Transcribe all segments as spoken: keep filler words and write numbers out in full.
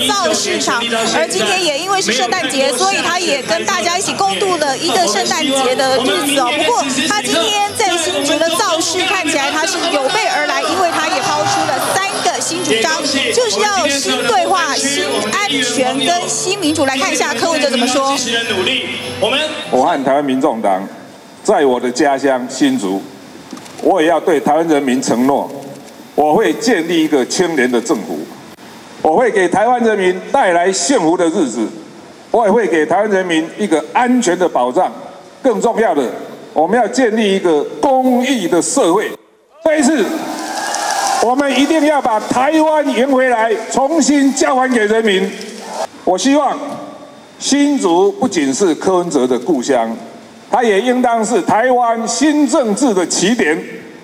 造势场。而今天也因为是圣诞节，所以他也跟大家一起共度了一个圣诞节的日子哦。不过他今天在新竹的造势看起来他是有备而来，因为他也抛出了三个新主张，就是要新对话、新安全跟新民主。来看一下柯文哲怎么说。 我和台湾民众党在我的家乡新竹，我也要对台湾人民承诺，我会建立一个清廉的政府，我会给台湾人民带来幸福的日子，我也会给台湾人民一个安全的保障。更重要的，我们要建立一个公益的社会。这一次，我们一定要把台湾赢回来，重新交还给人民。我希望新竹不仅是柯文哲的故乡，它也应当是台湾新政治的起点。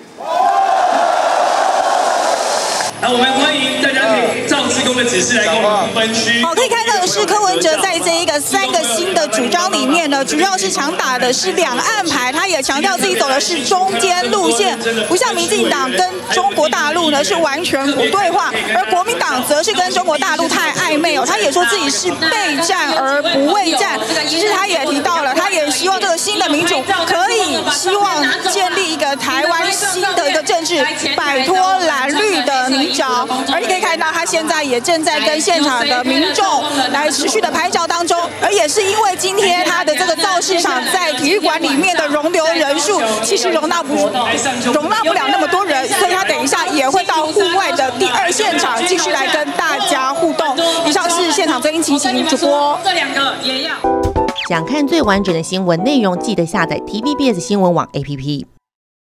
好，我们欢迎大家可以照志工的指示来跟我们分区。 好，可以看到的是柯文哲在这一个三个新的主张里面呢，主要是强打的是两岸牌，他也强调自己走的是中间路线，不像民进党跟中国大陆呢是完全不对话，而国民党则是跟中国大陆太暧昧哦。他也说自己是备战而不畏战，其实他也提到了，他也希望这个新的民主可以希望建立一个台湾新的一个政治，摆脱蓝绿的泥沼。而你可以看到，他现在也正在跟现场的民众来持续的拍照当中，而也是因为今天他的这个造势场在体育馆里面的容留人数其实容纳不容纳不了那么多人，所以他等一下也会到户外的第二现场继续来跟大家互动。以上是现场最新情形，主播这两个也要。 想看最完整的新闻内容，记得下载 T V B S 新闻网 A P P。